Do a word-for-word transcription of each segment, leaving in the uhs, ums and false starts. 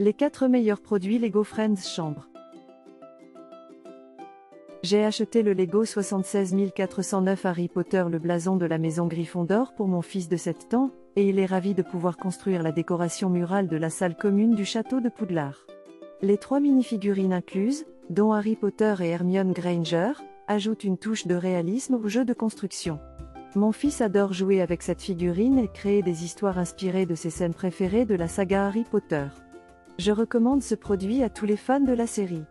Les quatre meilleurs produits Lego Friends Chambre. J'ai acheté le Lego soixante-seize mille quatre cent neuf Harry Potter, le blason de la maison Gryffondor, pour mon fils de sept ans, et il est ravi de pouvoir construire la décoration murale de la salle commune du château de Poudlard. Les trois mini-figurines incluses, dont Harry Potter et Hermione Granger, ajoutent une touche de réalisme au jeu de construction. Mon fils adore jouer avec cette figurine et créer des histoires inspirées de ses scènes préférées de la saga Harry Potter. Je recommande ce produit à tous les fans de la série.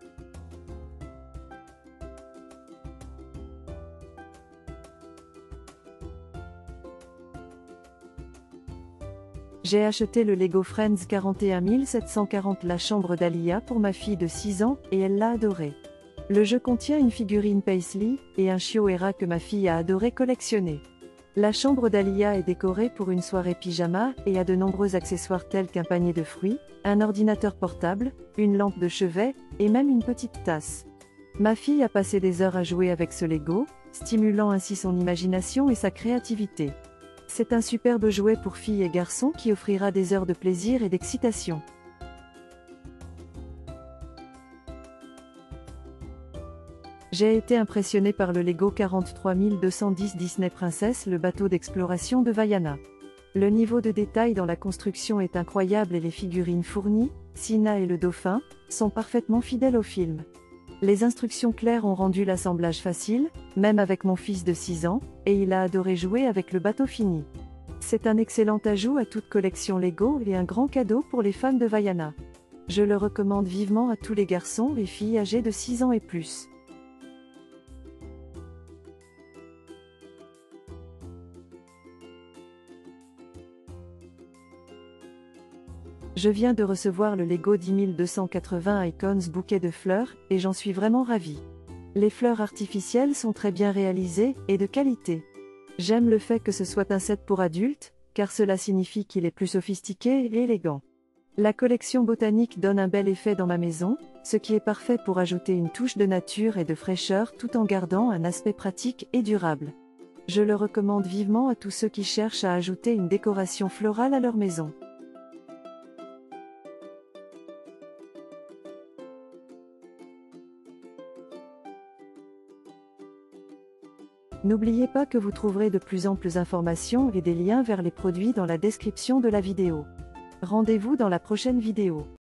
J'ai acheté le Lego Friends quarante et un mille sept cent quarante, la chambre d'Alia, pour ma fille de six ans, et elle l'a adoré. Le jeu contient une figurine Paisley et un chiot Hera que ma fille a adoré collectionner. La chambre d'Alia est décorée pour une soirée pyjama et a de nombreux accessoires tels qu'un panier de fruits, un ordinateur portable, une lampe de chevet, et même une petite tasse. Ma fille a passé des heures à jouer avec ce Lego, stimulant ainsi son imagination et sa créativité. C'est un superbe jouet pour filles et garçons qui offrira des heures de plaisir et d'excitation. J'ai été impressionné par le Lego quarante-trois mille deux cent dix Disney Princess, le bateau d'exploration de Vaiana. Le niveau de détail dans la construction est incroyable et les figurines fournies, Sina et le dauphin, sont parfaitement fidèles au film. Les instructions claires ont rendu l'assemblage facile, même avec mon fils de six ans, et il a adoré jouer avec le bateau fini. C'est un excellent ajout à toute collection Lego et un grand cadeau pour les fans de Vaiana. Je le recommande vivement à tous les garçons et filles âgés de six ans et plus. Je viens de recevoir le Lego dix mille deux cent quatre-vingts Icons bouquet de fleurs, et j'en suis vraiment ravie. Les fleurs artificielles sont très bien réalisées, et de qualité. J'aime le fait que ce soit un set pour adultes, car cela signifie qu'il est plus sophistiqué et élégant. La collection botanique donne un bel effet dans ma maison, ce qui est parfait pour ajouter une touche de nature et de fraîcheur tout en gardant un aspect pratique et durable. Je le recommande vivement à tous ceux qui cherchent à ajouter une décoration florale à leur maison. N'oubliez pas que vous trouverez de plus amples informations et des liens vers les produits dans la description de la vidéo. Rendez-vous dans la prochaine vidéo.